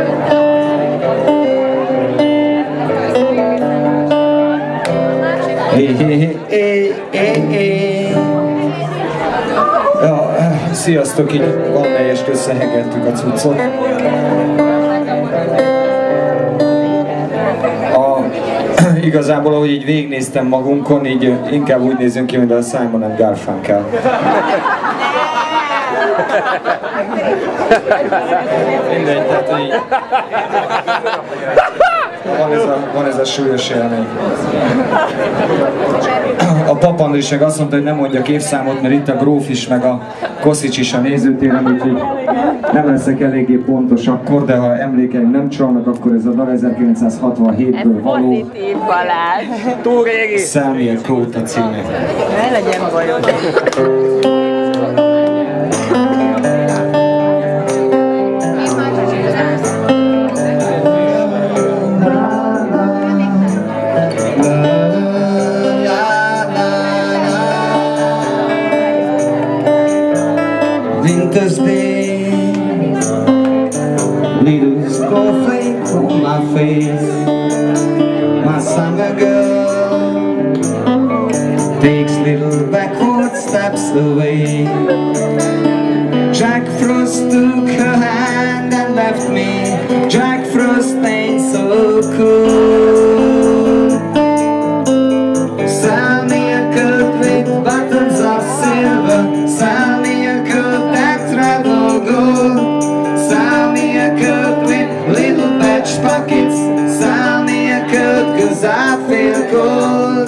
Ja, sziasztok, így valamelyest összehegeltük a cuccot. Igazából, ahogy így végignéztem magunkon, így inkább úgy nézünk ki, mint a Simon and Garfunkel. Mindegy, tehát így... Van ez a súlyos élmény. A papandr is meg azt mondta, hogy nem mondjak évszámot, mert itt a Gróf is, meg a Koszics is a nézőtéren, úgyhogy nem leszek eléggé pontos akkor, de ha emlékeim nem csalnak, akkor ez a dal 1967-ből való. Pozitív, Balázs. Túl régi. Samuel Colt a címe. Ne legyen bajod. Winter's day, little snowflake on my face. My summer girl takes little backward steps away. Jack Frost took her hand and left me. Jack Frost ain't so cool. Sell me a coat with buttons of silver. Sell me a coat that's red or gold. Sell me a coat with little patch pockets. Sell me a coat 'cause I feel cold.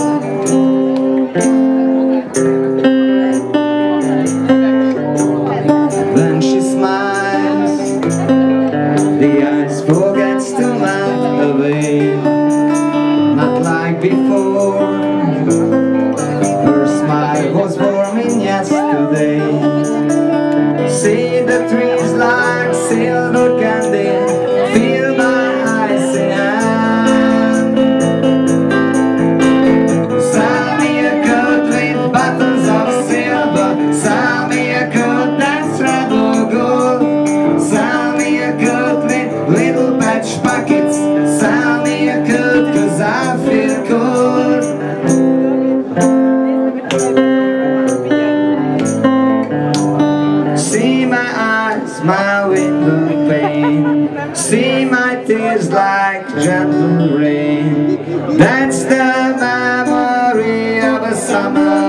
When she smiles, the ice forgets to melt away. Not like before, her smile was warming yesterday. See the trees like silver candy, feel my icy hand. Sell me a coat with buttons of silver. Sell me a coat that's red or gold. Sell me a coat with little patch pockets. Sell me a coat 'cause I feel cold. See my eyes, my window pane. See my tears like gentle rain. That's the memory of a summer